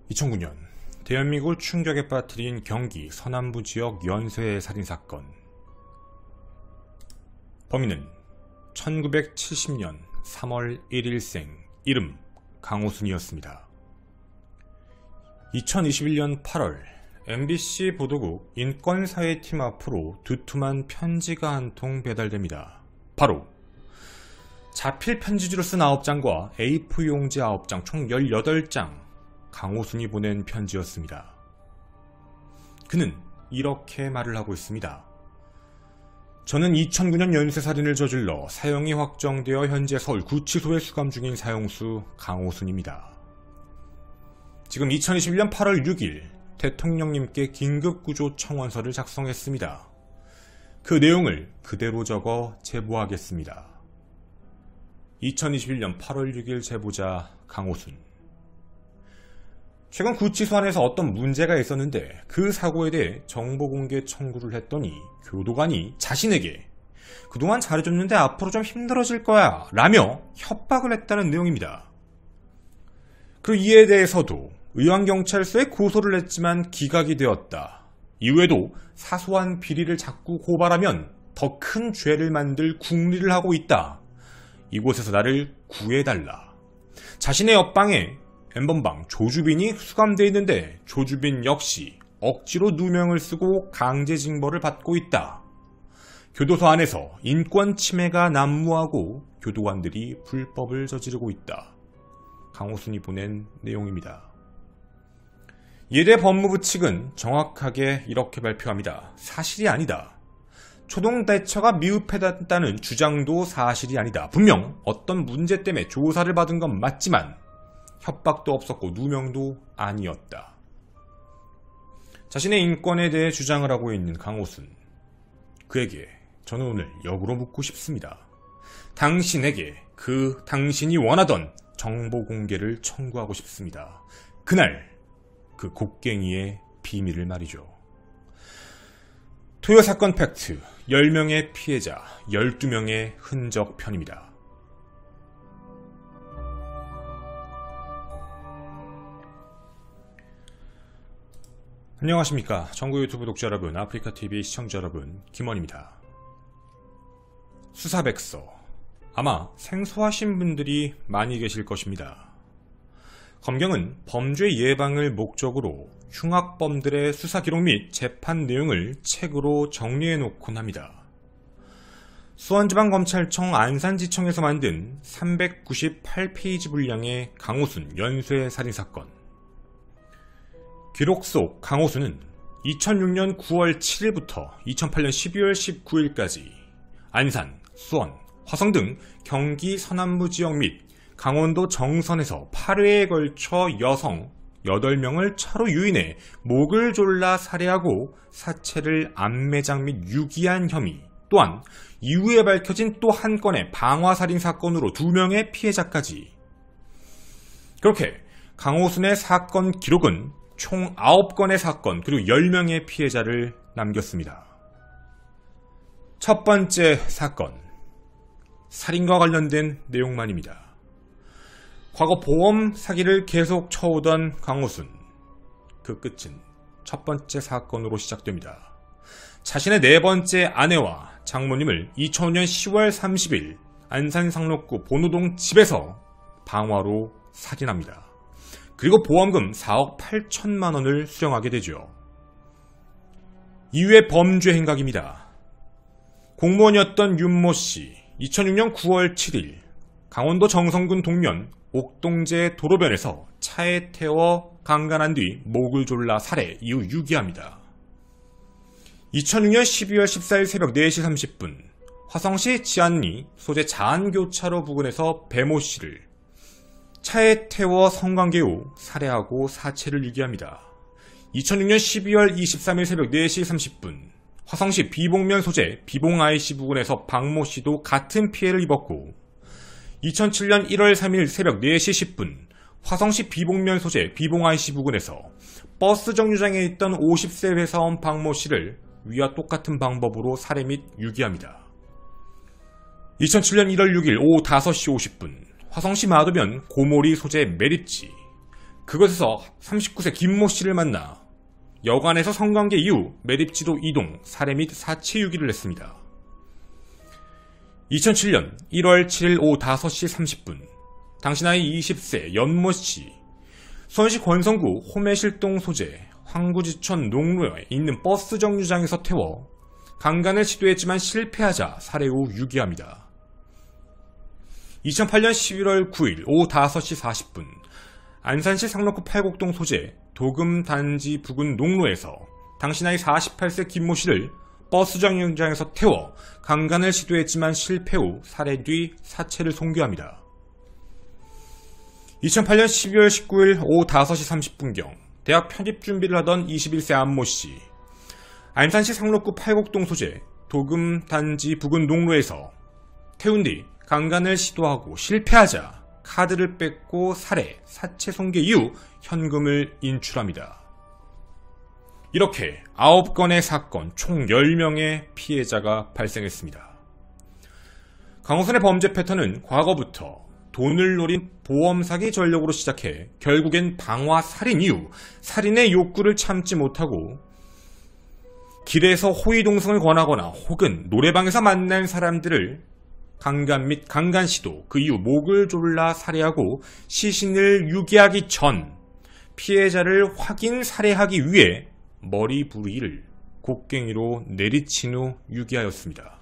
2009년 대한민국을 충격에 빠뜨린 경기 서남부 지역 연쇄 살인사건. 범인은 1970년 3월 1일생 이름 강호순이었습니다. 2021년 8월 MBC 보도국 인권사회팀 앞으로 두툼한 편지가 한 통 배달됩니다. 바로 자필 편지지로 쓴 9장과 A4 용지 9장 총 18장 강호순이 보낸 편지였습니다. 그는 이렇게 말을 하고 있습니다. 저는 2009년 연쇄살인을 저질러 사형이 확정되어 현재 서울 구치소에 수감 중인 사형수 강호순입니다. 지금 2021년 8월 6일 대통령님께 긴급구조 청원서를 작성했습니다. 그 내용을 그대로 적어 제보하겠습니다. 2021년 8월 6일 제보자 강호순. 최근 구치소 안에서 어떤 문제가 있었는데 그 사고에 대해 정보공개 청구를 했더니 교도관이 자신에게 그동안 잘해줬는데 앞으로 좀 힘들어질 거야 라며 협박을 했다는 내용입니다. 그리고 이에 대해서도 의왕경찰서에 고소를 했지만 기각이 되었다. 이후에도 사소한 비리를 자꾸 고발하면 더 큰 죄를 만들 궁리를 하고 있다. 이곳에서 나를 구해달라. 자신의 옆방에 N번방 조주빈이 수감되어 있는데 조주빈 역시 억지로 누명을 쓰고 강제징벌을 받고 있다. 교도소 안에서 인권 침해가 난무하고 교도관들이 불법을 저지르고 있다. 강호순이 보낸 내용입니다. 이에 대해 법무부 측은 정확하게 이렇게 발표합니다. 사실이 아니다. 초동대처가 미흡했다는 주장도 사실이 아니다. 분명 어떤 문제 때문에 조사를 받은 건 맞지만 협박도 없었고 누명도 아니었다. 자신의 인권에 대해 주장을 하고 있는 강호순. 그에게 저는 오늘 역으로 묻고 싶습니다. 당신에게 당신이 원하던 정보 공개를 청구하고 싶습니다. 그날 그 곡괭이의 비밀을 말이죠. 토요 사건 팩트 10명의 피해자 12명의 흔적 편입니다. 안녕하십니까. 전국 유튜브 독자 여러분, 아프리카TV 시청자 여러분, 김원입니다. 수사백서, 아마 생소하신 분들이 많이 계실 것입니다. 검경은 범죄 예방을 목적으로 흉악범들의 수사 기록 및 재판 내용을 책으로 정리해 놓곤 합니다. 수원지방검찰청 안산지청에서 만든 398페이지 분량의 강호순 연쇄살인사건. 기록 속 강호순은 2006년 9월 7일부터 2008년 12월 19일까지 안산, 수원, 화성 등 경기 서남부 지역 및 강원도 정선에서 8회에 걸쳐 여성 8명을 차로 유인해 목을 졸라 살해하고 사체를 암매장 및 유기한 혐의, 또한 이후에 밝혀진 또 한 건의 방화살인 사건으로 2명의 피해자까지. 그렇게 강호순의 사건 기록은 총 9건의 사건 그리고 10명의 피해자를 남겼습니다. 첫 번째 사건, 살인과 관련된 내용만입니다. 과거 보험 사기를 계속 쳐오던 강호순. 그 끝은 첫 번째 사건으로 시작됩니다. 자신의 네 번째 아내와 장모님을 2005년 10월 30일 안산 상록구 본호동 집에서 방화로 살인합니다. 그리고 보험금 4억 8천만 원을 수령하게 되죠. 이후의 범죄 행각입니다. 공무원이었던 윤모씨, 2006년 9월 7일 강원도 정선군 동면 옥동제 도로변에서 차에 태워 강간한 뒤 목을 졸라 살해 이후 유기합니다. 2006년 12월 14일 새벽 4시 30분 화성시 지안리 소재 자안교차로 부근에서 배모씨를 차에 태워 성관계 후 살해하고 사체를 유기합니다. 2006년 12월 23일 새벽 4시 30분 화성시 비봉면 소재 비봉IC 부근에서 박모씨도 같은 피해를 입었고 2007년 1월 3일 새벽 4시 10분 화성시 비봉면 소재 비봉IC 부근에서 버스 정류장에 있던 50세 회사원 박모씨를 위와 똑같은 방법으로 살해 및 유기합니다. 2007년 1월 6일 오후 5시 50분 화성시 마도면 고모리 소재 매립지 그것에서 39세 김모 씨를 만나 여관에서 성관계 이후 매립지도 이동, 살해 및 사체 유기를 했습니다. 2007년 1월 7일 오후 5시 30분 당시 나이 20세 연모 씨, 수원시 권성구 호매실동 소재 황구지천 농로에 있는 버스 정류장에서 태워 강간을 시도했지만 실패하자 살해 후 유기합니다. 2008년 11월 9일 오후 5시 40분 안산시 상록구 팔곡동 소재 도금단지 부근 농로에서 당시 나이 48세 김모 씨를 버스 정류장에서 태워 강간을 시도했지만 실패 후 살해 뒤 사체를 송교합니다. 2008년 12월 19일 오후 5시 30분경 대학 편입 준비를 하던 21세 안모 씨, 안산시 상록구 팔곡동 소재 도금단지 부근 농로에서 태운 뒤 강간을 시도하고 실패하자 카드를 뺏고 살해, 사체 송괴 이후 현금을 인출합니다. 이렇게 9건의 사건, 총 10명의 피해자가 발생했습니다. 강호순의 범죄 패턴은 과거부터 돈을 노린 보험 사기 전력으로 시작해 결국엔 방화 살인 이후 살인의 욕구를 참지 못하고 길에서 호위동성을 권하거나 혹은 노래방에서 만난 사람들을 강간 및 강간 시도, 그 이후 목을 졸라 살해하고 시신을 유기하기 전 피해자를 확인 살해하기 위해 머리 부위를 곡괭이로 내리친 후 유기하였습니다.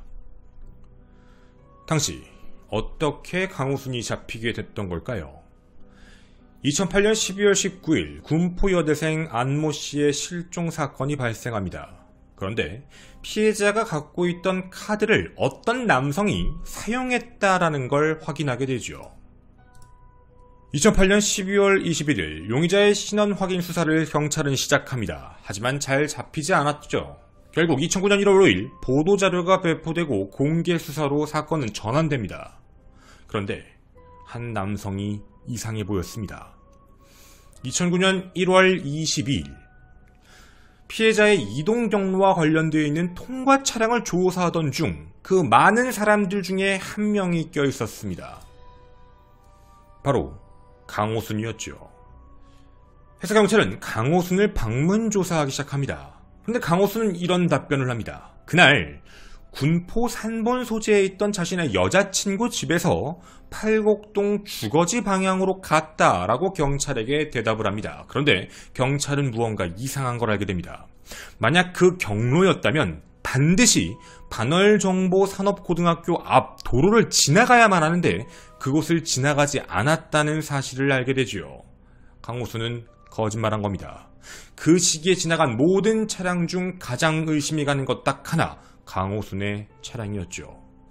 당시 어떻게 강호순이 잡히게 됐던 걸까요? 2008년 12월 19일 군포 여대생 안모 씨의 실종 사건이 발생합니다. 그런데 피해자가 갖고 있던 카드를 어떤 남성이 사용했다라는 걸 확인하게 되죠. 2008년 12월 21일 용의자의 신원 확인 수사를 경찰은 시작합니다. 하지만 잘 잡히지 않았죠. 결국 2009년 1월 5일 보도자료가 배포되고 공개 수사로 사건은 전환됩니다. 그런데 한 남성이 이상해 보였습니다. 2009년 1월 22일 피해자의 이동 경로와 관련되어 있는 통과 차량을 조사하던 중 그 많은 사람들 중에 한 명이 껴있었습니다. 바로 강호순이었죠. 해서경찰은 강호순을 방문 조사하기 시작합니다. 그런데 강호순은 이런 답변을 합니다. 그날 군포 산본 소재에 있던 자신의 여자친구 집에서 팔곡동 주거지 방향으로 갔다라고 경찰에게 대답을 합니다. 그런데 경찰은 무언가 이상한 걸 알게 됩니다. 만약 그 경로였다면 반드시 반월정보산업고등학교 앞 도로를 지나가야만 하는데 그곳을 지나가지 않았다는 사실을 알게 되죠. 강호순은 거짓말한 겁니다. 그 시기에 지나간 모든 차량 중 가장 의심이 가는 것 딱 하나, 강호순의 차량이었죠.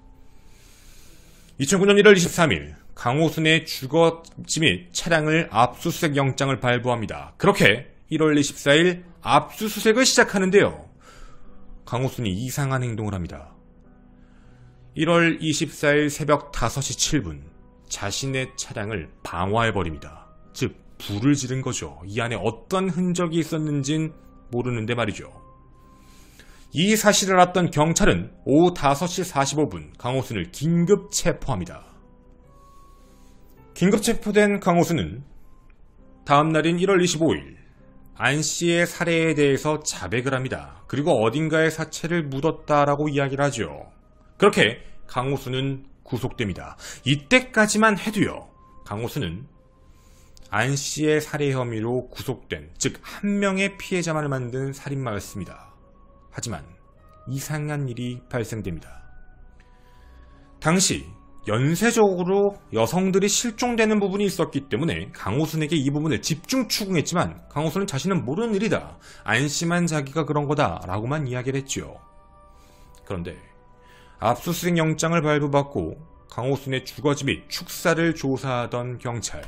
2009년 1월 23일 강호순의 주거지 및 차량을 압수수색 영장을 발부합니다. 그렇게 1월 24일 압수수색을 시작하는데요. 강호순이 이상한 행동을 합니다. 1월 24일 새벽 5시 7분 자신의 차량을 방화해버립니다. 즉 불을 지른 거죠. 이 안에 어떤 흔적이 있었는진 모르는데 말이죠. 이 사실을 알았던 경찰은 오후 5시 45분 강호순을 긴급 체포합니다. 긴급 체포된 강호순은 다음 날인 1월 25일 안씨의 살해에 대해서 자백을 합니다. 그리고 어딘가에 사체를 묻었다라고 이야기를 하죠. 그렇게 강호순은 구속됩니다. 이때까지만 해도요. 강호순은 안씨의 살해 혐의로 구속된, 즉 한 명의 피해자만을 만든 살인마였습니다. 하지만 이상한 일이 발생됩니다. 당시 연쇄적으로 여성들이 실종되는 부분이 있었기 때문에 강호순에게 이 부분을 집중 추궁했지만 강호순은 자신은 모르는 일이다. 안심한 자기가 그런 거다 라고만 이야기를 했지요. 그런데 압수수색 영장을 발부받고 강호순의 주거지 및 축사를 조사하던 경찰,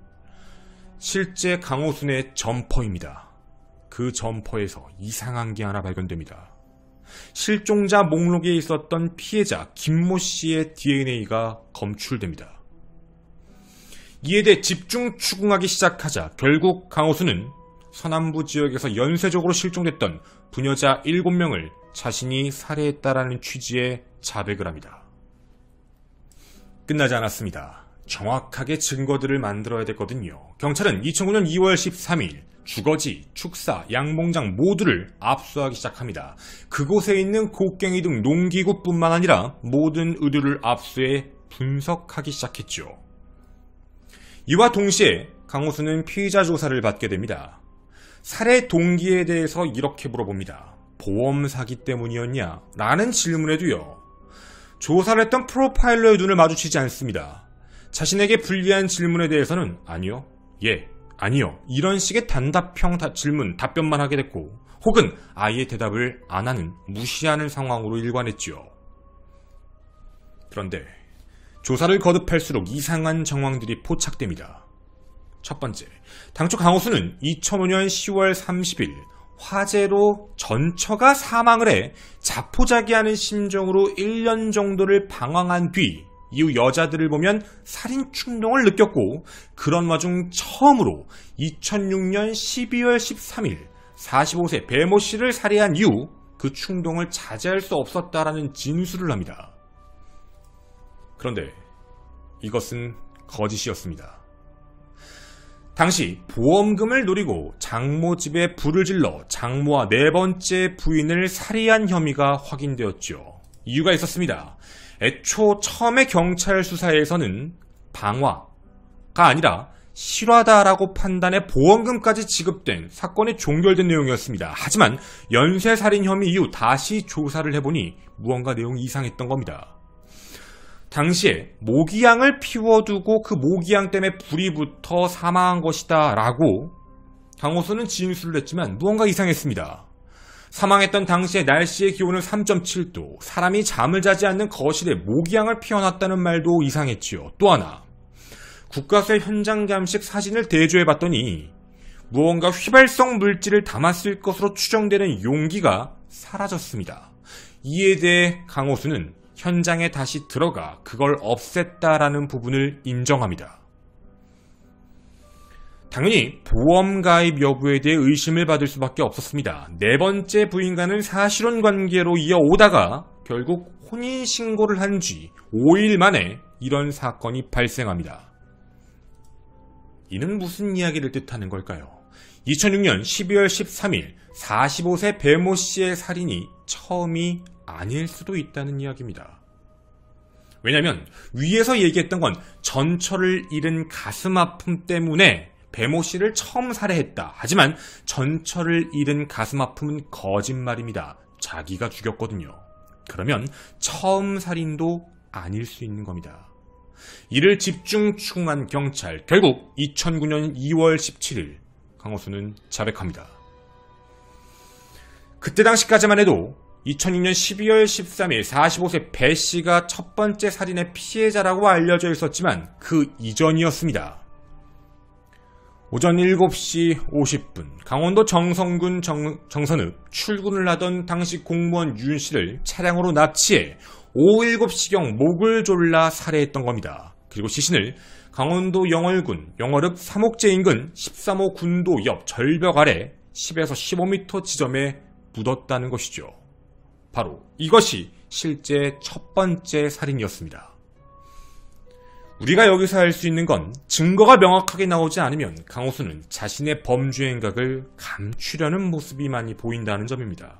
실제 강호순의 점퍼입니다. 그 점퍼에서 이상한 게 하나 발견됩니다. 실종자 목록에 있었던 피해자 김모 씨의 DNA가 검출됩니다. 이에 대해 집중 추궁하기 시작하자 결국 강호순은 서남부 지역에서 연쇄적으로 실종됐던 부녀자 7명을 자신이 살해했다라는 취지의 자백을 합니다. 끝나지 않았습니다. 정확하게 증거들을 만들어야 됐거든요. 경찰은 2009년 2월 13일 주거지, 축사, 양봉장 모두를 압수하기 시작합니다. 그곳에 있는 곡괭이 등 농기구뿐만 아니라 모든 의류를 압수해 분석하기 시작했죠. 이와 동시에 강호수는 피의자 조사를 받게 됩니다. 살해 동기에 대해서 이렇게 물어봅니다. 보험 사기 때문이었냐? 라는 질문에도요. 조사를 했던 프로파일러의 눈을 마주치지 않습니다. 자신에게 불리한 질문에 대해서는 아니요, 예, 아니요 이런 식의 단답형 질문, 답변만 하게 됐고 혹은 아예 대답을 안 하는, 무시하는 상황으로 일관했죠. 그런데 조사를 거듭할수록 이상한 정황들이 포착됩니다. 첫 번째, 당초 강호수는 2005년 10월 30일 화재로 전처가 사망을 해 자포자기하는 심정으로 1년 정도를 방황한 뒤 이후 여자들을 보면 살인 충동을 느꼈고 그런 와중 처음으로 2006년 12월 13일 45세 배모 씨를 살해한 이후 그 충동을 자제할 수 없었다라는 진술을 합니다. 그런데 이것은 거짓이었습니다. 당시 보험금을 노리고 장모 집에 불을 질러 장모와 네 번째 부인을 살해한 혐의가 확인되었죠. 이유가 있었습니다. 애초 처음에 경찰 수사에서는 방화가 아니라 실화다라고 판단해 보험금까지 지급된 사건이 종결된 내용이었습니다. 하지만 연쇄살인 혐의 이후 다시 조사를 해보니 무언가 내용이 이상했던 겁니다. 당시에 모기향을 피워두고 그 모기향 때문에 불이 붙어 사망한 것이다 라고 강호수는 진술을 했지만 무언가 이상했습니다. 사망했던 당시의 날씨의 기온은 3.7도, 사람이 잠을 자지 않는 거실에 모기향을 피워놨다는 말도 이상했지요. 또 하나, 국과수의 현장 감식 사진을 대조해봤더니 무언가 휘발성 물질을 담았을 것으로 추정되는 용기가 사라졌습니다. 이에 대해 강호수는 현장에 다시 들어가 그걸 없앴다라는 부분을 인정합니다. 당연히 보험 가입 여부에 대해 의심을 받을 수밖에 없었습니다. 네 번째 부인과는 사실혼 관계로 이어오다가 결국 혼인신고를 한 지 5일 만에 이런 사건이 발생합니다. 이는 무슨 이야기를 뜻하는 걸까요? 2006년 12월 13일 45세 배모 씨의 살인이 처음이 아닐 수도 있다는 이야기입니다. 왜냐하면 위에서 얘기했던 건 전처를 잃은 가슴 아픔 때문에 배모 씨를 처음 살해했다. 하지만 전처를 잃은 가슴 아픔은 거짓말입니다. 자기가 죽였거든요. 그러면 처음 살인도 아닐 수 있는 겁니다. 이를 집중 추궁한 경찰, 결국 2009년 2월 17일 강호수는 자백합니다. 그때 당시까지만 해도 2006년 12월 13일 45세 배 씨가 첫 번째 살인의 피해자라고 알려져 있었지만 그 이전이었습니다. 오전 7시 50분 강원도 정선군 정선읍 출근을 하던 당시 공무원 윤 씨를 차량으로 납치해 오후 7시경 목을 졸라 살해했던 겁니다. 그리고 시신을 강원도 영월군 영월읍 삼옥제 인근 13호 군도 옆 절벽 아래 10에서 15m 지점에 묻었다는 것이죠. 바로 이것이 실제 첫 번째 살인이었습니다. 우리가 여기서 알 수 있는 건 증거가 명확하게 나오지 않으면 강호수는 자신의 범죄 행각을 감추려는 모습이 많이 보인다는 점입니다.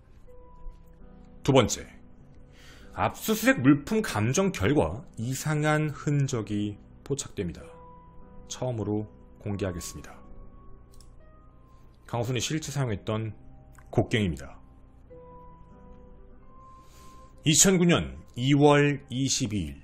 두 번째, 압수수색 물품 감정 결과 이상한 흔적이 포착됩니다. 처음으로 공개하겠습니다. 강호수는 실제 사용했던 곡괭이입니다. 2009년 2월 22일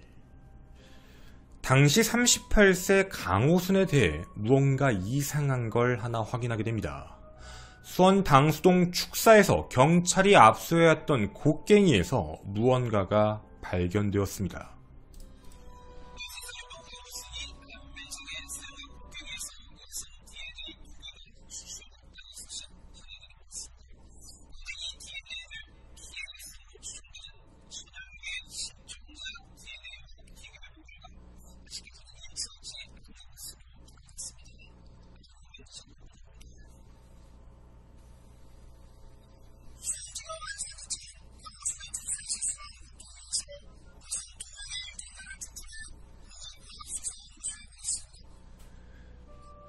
당시 38세 강호순에 대해 무언가 이상한 걸 하나 확인하게 됩니다. 수원 당수동 축사에서 경찰이 압수해왔던 곡괭이에서 무언가가 발견되었습니다.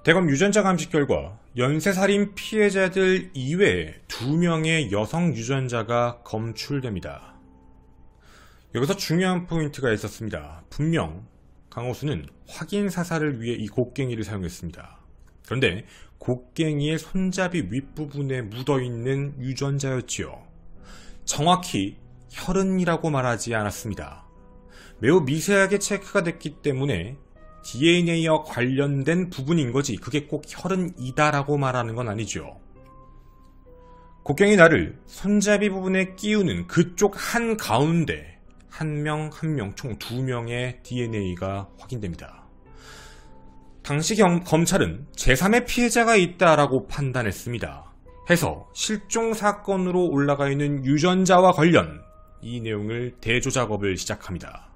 대검 유전자 감식 결과 연쇄살인 피해자들 이외에 2명의 여성 유전자가 검출됩니다. 여기서 중요한 포인트가 있었습니다. 분명 강호수는 확인 사살을 위해 이 곡괭이를 사용했습니다. 그런데 곡괭이의 손잡이 윗부분에 묻어있는 유전자였지요. 정확히 혈흔이라고 말하지 않았습니다. 매우 미세하게 체크가 됐기 때문에 DNA와 관련된 부분인 거지 그게 꼭 혈흔이다라고 말하는 건 아니죠. 곡괭이 날을 손잡이 부분에 끼우는 그쪽 한가운데 한 명 총 2명의 DNA가 확인됩니다. 당시 검찰은 제3의 피해자가 있다라고 판단했습니다. 해서 실종 사건으로 올라가 있는 유전자와 관련 이 내용을 대조작업을 시작합니다.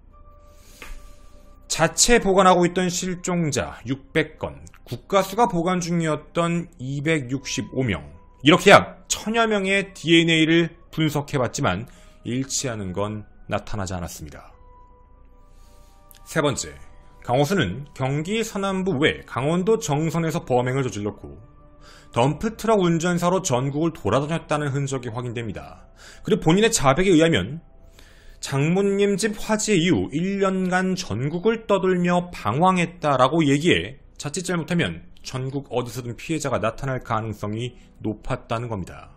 자체 보관하고 있던 실종자 600건, 국가수가 보관 중이었던 265명, 이렇게 약 1000여 명의 DNA를 분석해봤지만 일치하는 건 나타나지 않았습니다. 세 번째, 강호수는 경기 서남부 외 강원도 정선에서 범행을 저질렀고 덤프트럭 운전사로 전국을 돌아다녔다는 흔적이 확인됩니다. 그리고 본인의 자백에 의하면 장모님 집 화재 이후 1년간 전국을 떠돌며 방황했다라고 얘기해 자칫 잘못하면 전국 어디서든 피해자가 나타날 가능성이 높았다는 겁니다.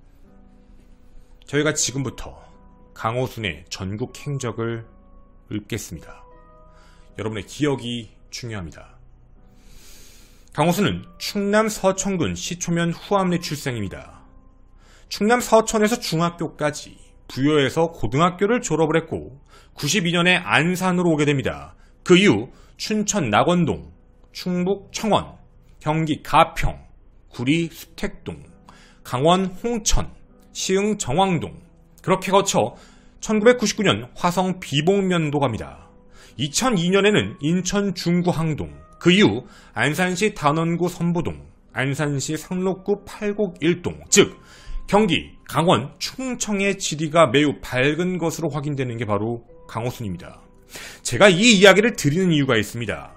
저희가 지금부터 강호순의 전국 행적을 읊겠습니다. 여러분의 기억이 중요합니다. 강호순은 충남 서천군 시초면 후암리 출생입니다. 충남 서천에서 중학교까지, 부여에서 고등학교를 졸업을 했고 92년에 안산으로 오게 됩니다. 그 이후 춘천 낙원동, 충북 청원, 경기 가평, 구리 수택동, 강원 홍천, 시흥 정왕동, 그렇게 거쳐 1999년 화성 비봉면도 갑니다. 2002년에는 인천 중구 항동, 그 이후 안산시 단원구 선보동, 안산시 상록구 팔곡 1동, 즉 경기, 강원, 충청의 지리가 매우 밝은 것으로 확인되는 게 바로 강호순입니다. 제가 이 이야기를 드리는 이유가 있습니다.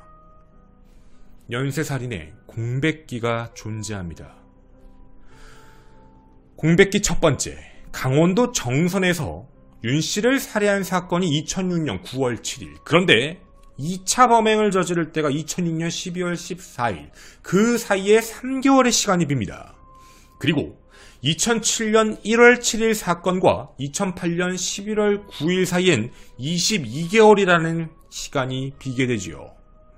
연쇄살인에 공백기가 존재합니다. 공백기 첫 번째, 강원도 정선에서 윤씨를 살해한 사건이 2006년 9월 7일, 그런데 2차 범행을 저지를 때가 2006년 12월 14일, 그 사이에 3개월의 시간이 빕니다. 그리고 2007년 1월 7일 사건과 2008년 11월 9일 사이엔 22개월이라는 시간이 비게 되지요.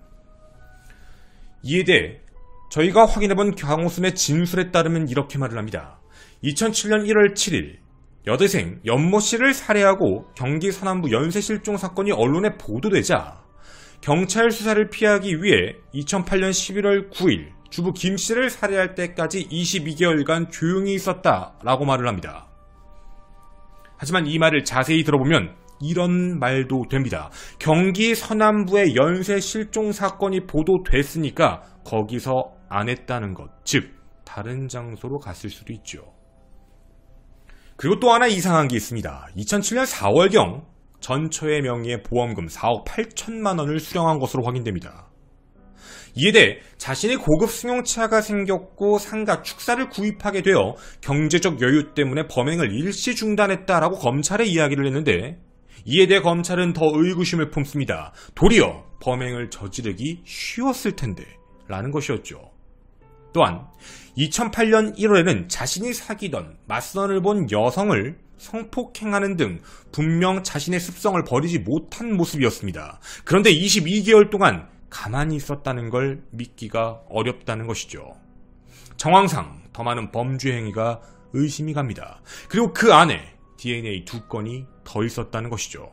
이에 대해 저희가 확인해본 강호순의 진술에 따르면 이렇게 말을 합니다. 2007년 1월 7일 여대생 연모씨를 살해하고 경기 서남부 연쇄실종 사건이 언론에 보도되자 경찰 수사를 피하기 위해 2008년 11월 9일 주부 김씨를 살해할 때까지 22개월간 조용히 있었다라고 말을 합니다. 하지만 이 말을 자세히 들어보면 이런 말도 됩니다. 경기 서남부의 연쇄 실종 사건이 보도됐으니까 거기서 안 했다는 것, 즉 다른 장소로 갔을 수도 있죠. 그리고 또 하나 이상한 게 있습니다. 2007년 4월경 전처의 명의의 보험금 4억 8천만 원을 수령한 것으로 확인됩니다. 이에 대해 자신이 고급 승용차가 생겼고 상가 축사를 구입하게 되어 경제적 여유 때문에 범행을 일시 중단했다라고 검찰에 이야기를 했는데, 이에 대해 검찰은 더 의구심을 품습니다. 도리어 범행을 저지르기 쉬웠을 텐데 라는 것이었죠. 또한 2008년 1월에는 자신이 사귀던 맞선을 본 여성을 성폭행하는 등 분명 자신의 습성을 버리지 못한 모습이었습니다. 그런데 22개월 동안 가만히 있었다는 걸 믿기가 어렵다는 것이죠. 정황상 더 많은 범죄 행위가 의심이 갑니다. 그리고 그 안에 DNA 2건이 더 있었다는 것이죠.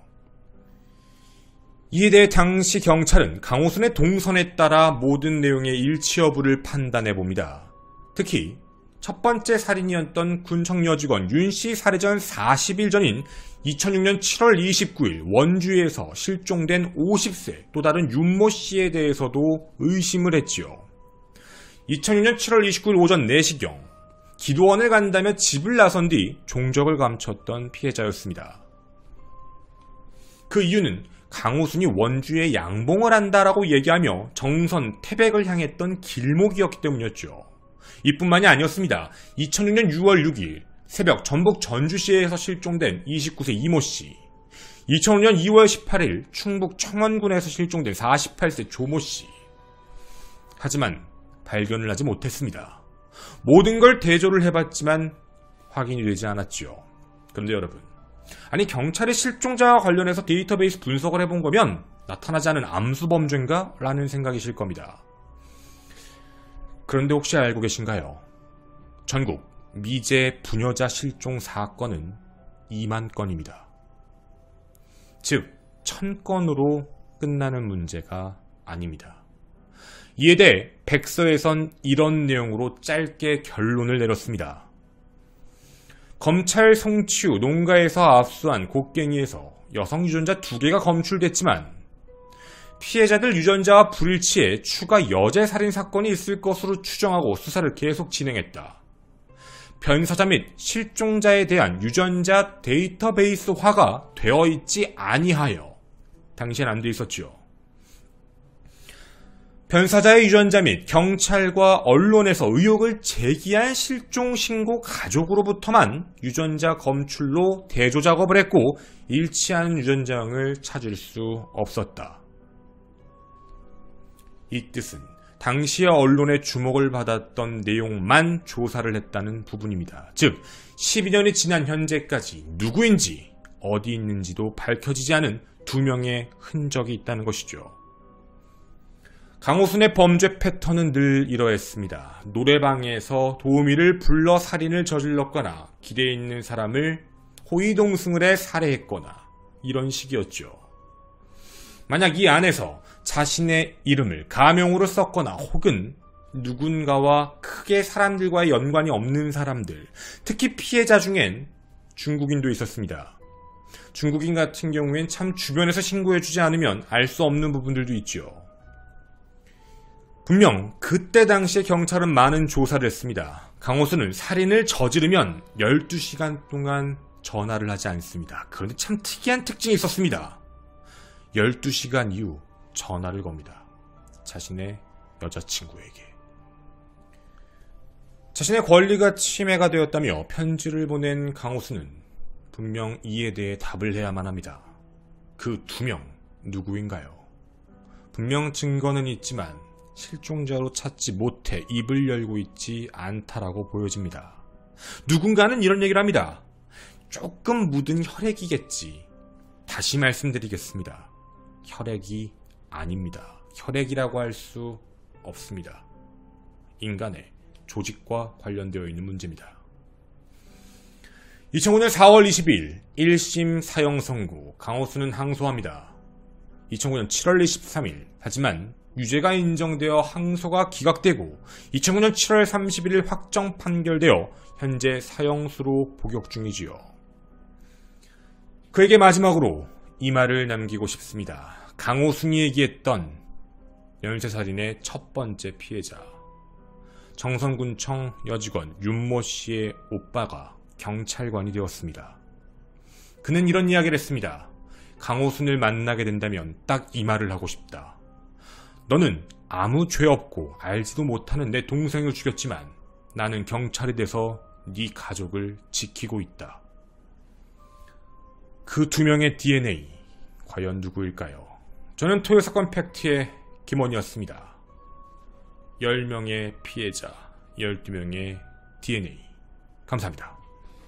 이에 대해 당시 경찰은 강호순의 동선에 따라 모든 내용의 일치 여부를 판단해 봅니다. 특히 첫 번째 살인이었던 군청 여직원 윤씨 살해 전 40일 전인 2006년 7월 29일 원주에서 실종된 50세 또 다른 윤모씨에 대해서도 의심을 했지요. 2006년 7월 29일 오전 4시경 기도원을 간다며 집을 나선 뒤 종적을 감췄던 피해자였습니다. 그 이유는 강호순이 원주에 양봉을 한다라고 얘기하며 정선, 태백을 향했던 길목이었기 때문이었죠. 이뿐만이 아니었습니다. 2006년 6월 6일 새벽 전북 전주시에서 실종된 29세 이모씨, 2005년 2월 18일 충북 청원군에서 실종된 48세 조모씨. 하지만 발견을 하지 못했습니다. 모든 걸 대조를 해봤지만 확인이 되지 않았죠. 그런데 여러분, 아니 경찰이 실종자와 관련해서 데이터베이스 분석을 해본 거면 나타나지 않은 암수범죄인가? 라는 생각이실 겁니다. 그런데 혹시 알고 계신가요? 전국 미제 부녀자 실종 사건은 2만 건입니다. 즉 1000건으로 끝나는 문제가 아닙니다. 이에 대해 백서에선 이런 내용으로 짧게 결론을 내렸습니다. 검찰 송치 후 농가에서 압수한 곡괭이에서 여성 유전자 2개가 검출됐지만 피해자들 유전자와 불일치해 추가 여제 살인 사건이 있을 것으로 추정하고 수사를 계속 진행했다. 변사자 및 실종자에 대한 유전자 데이터베이스화가 되어 있지 아니하여 당시엔 안 돼 있었지요. 변사자의 유전자 및 경찰과 언론에서 의혹을 제기한 실종신고 가족으로부터만 유전자 검출로 대조 작업을 했고 일치하는 유전자를 찾을 수 없었다. 이 뜻은 당시의 언론의 주목을 받았던 내용만 조사를 했다는 부분입니다. 즉 12년이 지난 현재까지 누구인지 어디 있는지도 밝혀지지 않은 2명의 흔적이 있다는 것이죠. 강호순의 범죄 패턴은 늘 이러했습니다. 노래방에서 도우미를 불러 살인을 저질렀거나 길에 있는 사람을 호위동승을 해 살해했거나 이런 식이었죠. 만약 이 안에서 자신의 이름을 가명으로 썼거나 혹은 누군가와 크게 사람들과의 연관이 없는 사람들, 특히 피해자 중엔 중국인도 있었습니다. 중국인 같은 경우엔 참 주변에서 신고해주지 않으면 알 수 없는 부분들도 있죠. 분명 그때 당시에 경찰은 많은 조사를 했습니다. 강호순은 살인을 저지르면 12시간 동안 전화를 하지 않습니다. 그런데 참 특이한 특징이 있었습니다. 12시간 이후 전화를 겁니다. 자신의 여자친구에게. 자신의 권리가 침해가 되었다며 편지를 보낸 강호순은 분명 이에 대해 답을 해야만 합니다. 그 2명 누구인가요? 분명 증거는 있지만 실종자로 찾지 못해 입을 열고 있지 않다라고 보여집니다. 누군가는 이런 얘기를 합니다. 조금 묻은 혈액이겠지. 다시 말씀드리겠습니다. 혈액이 아닙니다. 혈액이라고 할 수 없습니다. 인간의 조직과 관련되어 있는 문제입니다. 2005년 4월 20일 1심 사형 선고, 강호순은 항소합니다. 2009년 7월 23일 하지만 유죄가 인정되어 항소가 기각되고 2009년 7월 31일 확정 판결되어 현재 사형수로 복역 중이지요. 그에게 마지막으로 이 말을 남기고 싶습니다. 강호순이 얘기했던 연쇄살인의 첫 번째 피해자, 정선군청 여직원 윤모 씨의 오빠가 경찰관이 되었습니다. 그는 이런 이야기를 했습니다. 강호순을 만나게 된다면 딱 이 말을 하고 싶다. 너는 아무 죄 없고 알지도 못하는 내 동생을 죽였지만 나는 경찰이 돼서 네 가족을 지키고 있다. 그 2명의 DNA 과연 누구일까요? 저는 토요사건 팩트의 김원이었습니다. 10명의 피해자, 12명의 DNA. 감사합니다.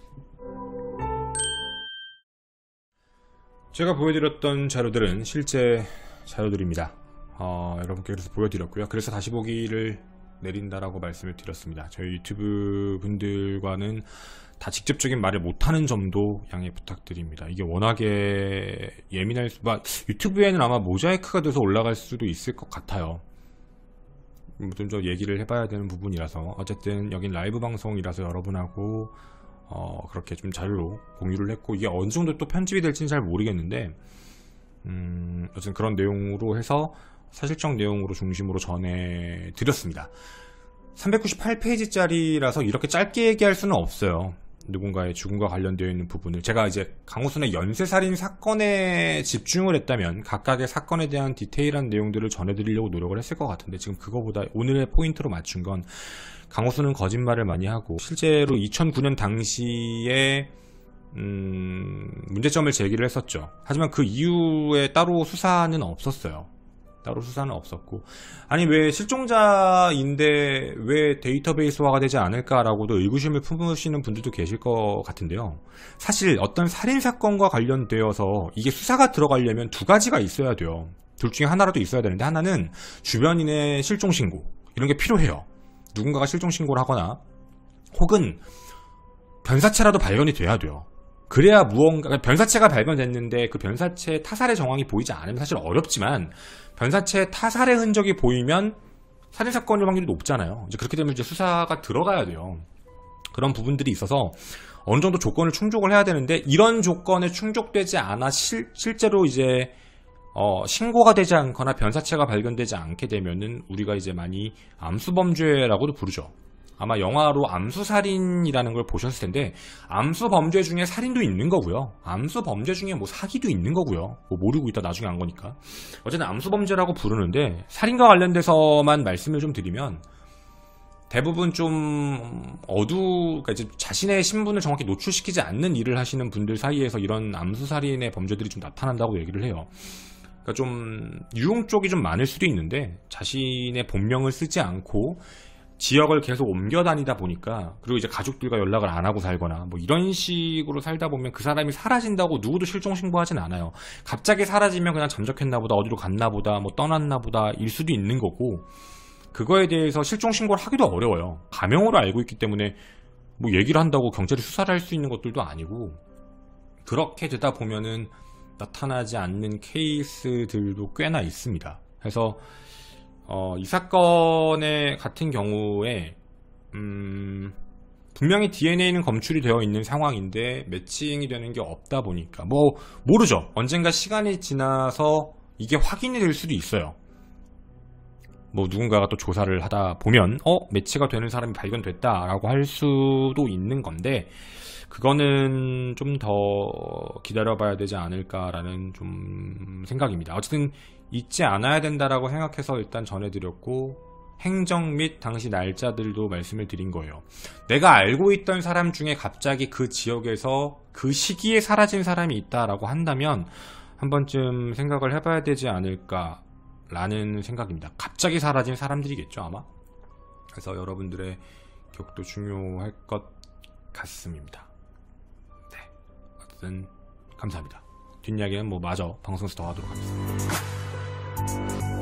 제가 보여드렸던 자료들은 실제 자료들입니다. 여러분께 그래서 보여드렸고요. 그래서 다시 보기를 내린다라고 말씀을 드렸습니다. 저희 유튜브 분들과는 다 직접적인 말을 못하는 점도 양해 부탁드립니다. 이게 워낙에 예민할 수, 유튜브에는 아마 모자이크가 돼서 올라갈 수도 있을 것 같아요. 좀 더 얘기를 해봐야 되는 부분이라서. 어쨌든 여긴 라이브 방송이라서 여러분하고 그렇게 좀 자료로 공유를 했고, 이게 어느 정도 또 편집이 될지는 잘 모르겠는데 어쨌든 그런 내용으로 해서 사실적 내용으로 중심으로 전해드렸습니다. 398페이지짜리라서 이렇게 짧게 얘기할 수는 없어요. 누군가의 죽음과 관련되어 있는 부분을 제가 이제 강호순의 연쇄살인 사건에 집중을 했다면 각각의 사건에 대한 디테일한 내용들을 전해드리려고 노력을 했을 것 같은데 지금 그거보다 오늘의 포인트로 맞춘 건 강호순은 거짓말을 많이 하고 실제로 2009년 당시에 문제점을 제기를 했었죠. 하지만 그 이후에 따로 수사는 없었어요. 따로 수사는 없었고 아니 왜 실종자인데 왜 데이터베이스화가 되지 않을까라고도 의구심을 품으시는 분들도 계실 것 같은데요. 사실 어떤 살인사건과 관련되어서 이게 수사가 들어가려면 두 가지가 있어야 돼요. 둘 중에 하나라도 있어야 되는데 하나는 주변인의 실종신고 이런 게 필요해요. 누군가가 실종신고를 하거나 혹은 변사체라도 발견이 돼야 돼요. 그래야 무언가 변사체가 발견됐는데 그 변사체의 타살의 정황이 보이지 않으면 사실 어렵지만 변사체의 타살의 흔적이 보이면 살인사건일 확률이 높잖아요. 이제 그렇게 되면 이제 수사가 들어가야 돼요. 그런 부분들이 있어서 어느 정도 조건을 충족을 해야 되는데 이런 조건에 충족되지 않아 실제로 이제 신고가 되지 않거나 변사체가 발견되지 않게 되면은 우리가 이제 많이 암수범죄라고도 부르죠. 아마 영화로 암수살인이라는 걸 보셨을 텐데 암수범죄 중에 살인도 있는 거고요. 암수범죄 중에 뭐 사기도 있는 거고요. 뭐 모르고 있다 나중에 안 거니까. 어쨌든 암수범죄라고 부르는데 살인과 관련돼서만 말씀을 좀 드리면 대부분 좀 그러니까 이제 자신의 신분을 정확히 노출시키지 않는 일을 하시는 분들 사이에서 이런 암수살인의 범죄들이 좀 나타난다고 얘기를 해요. 그러니까 좀 유흥 쪽이 좀 많을 수도 있는데 자신의 본명을 쓰지 않고 지역을 계속 옮겨 다니다 보니까 그리고 이제 가족들과 연락을 안 하고 살거나 뭐 이런 식으로 살다 보면 그 사람이 사라진다고 누구도 실종 신고하진 않아요. 갑자기 사라지면 그냥 잠적했나 보다 어디로 갔나 보다 뭐 떠났나 보다 일 수도 있는 거고 그거에 대해서 실종 신고를 하기도 어려워요. 가명으로 알고 있기 때문에 뭐 얘기를 한다고 경찰이 수사를 할 수 있는 것들도 아니고 그렇게 되다 보면은 나타나지 않는 케이스들도 꽤나 있습니다. 그래서 이 사건의 같은 경우에 분명히 DNA는 검출이 되어 있는 상황인데 매칭이 되는 게 없다 보니까 뭐 모르죠. 언젠가 시간이 지나서 이게 확인이 될 수도 있어요. 뭐 누군가가 또 조사를 하다 보면 매치가 되는 사람이 발견됐다라고 할 수도 있는 건데 그거는 좀 더 기다려봐야 되지 않을까라는 좀 생각입니다. 어쨌든 잊지 않아야 된다라고 생각해서 일단 전해드렸고 행적 및 당시 날짜들도 말씀을 드린 거예요. 내가 알고 있던 사람 중에 갑자기 그 지역에서 그 시기에 사라진 사람이 있다라고 한다면 한 번쯤 생각을 해봐야 되지 않을까라는 생각입니다. 갑자기 사라진 사람들이겠죠 아마. 그래서 여러분들의 기억도 중요할 것 같습니다. 네, 어쨌든 감사합니다. 뒷이야기는 뭐 마저 방송에서 더 하도록 하겠습니다.